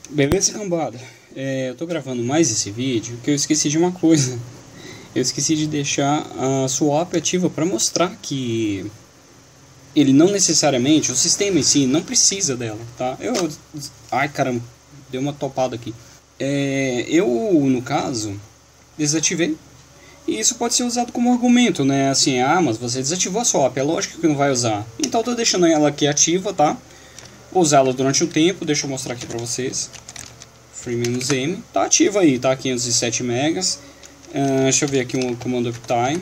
Beleza, cambada? Eu tô gravando mais esse vídeo porque eu esqueci de uma coisa. Eu esqueci de deixar a swap ativa para mostrar que ele não necessariamente, o sistema em si não precisa dela, tá? Ai, caramba, deu uma topada aqui. Eu, no caso, desativei. E isso pode ser usado como argumento, né? Assim, mas você desativou a swap, é lógico que não vai usar. Então eu tô deixando ela aqui ativa, tá? Vou usá-la durante um tempo, deixa eu mostrar aqui pra vocês. Free-M, tá ativa aí, tá? 507 megas. Deixa eu ver aqui um comando uptime.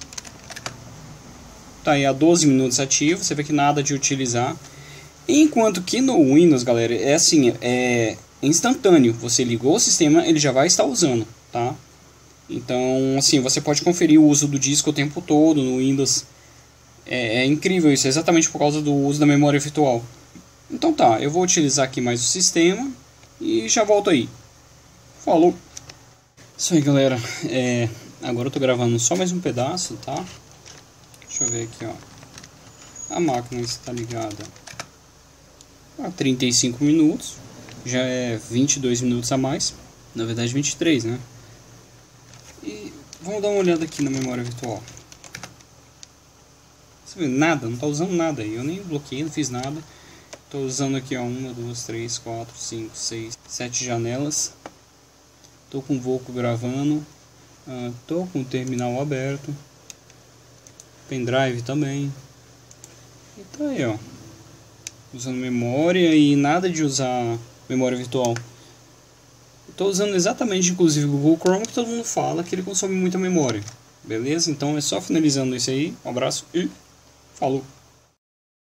Tá aí há 12 minutos ativo, você vê que nada de utilizar. Enquanto que no Windows, galera, é assim, é instantâneo. Você ligou o sistema, ele já vai estar usando, tá? Então, assim, você pode conferir o uso do disco o tempo todo no Windows. É incrível isso, é exatamente por causa do uso da memória virtual. Então tá, eu vou utilizar aqui mais o sistema e já volto aí. Falou! Isso aí, galera. Agora eu tô gravando só mais um pedaço, tá? Deixa eu ver aqui, ó. A máquina está ligada há 35 minutos. Já é 22 minutos a mais. Na verdade 23, né? E vamos dar uma olhada aqui na memória virtual. Você vê, nada, não tá usando nada aí. Eu nem bloqueei, não fiz nada. Tô usando aqui, ó, 1, 2, 3, 4, 5, 6, 7 janelas. Tô com o Voco gravando. Tô com o terminal aberto. Pendrive também. E tá aí, ó. Usando memória e nada de usar memória virtual. Tô usando exatamente, inclusive, o Google Chrome, que todo mundo fala que ele consome muita memória. Beleza? Então é só finalizando isso aí. Um abraço e falou!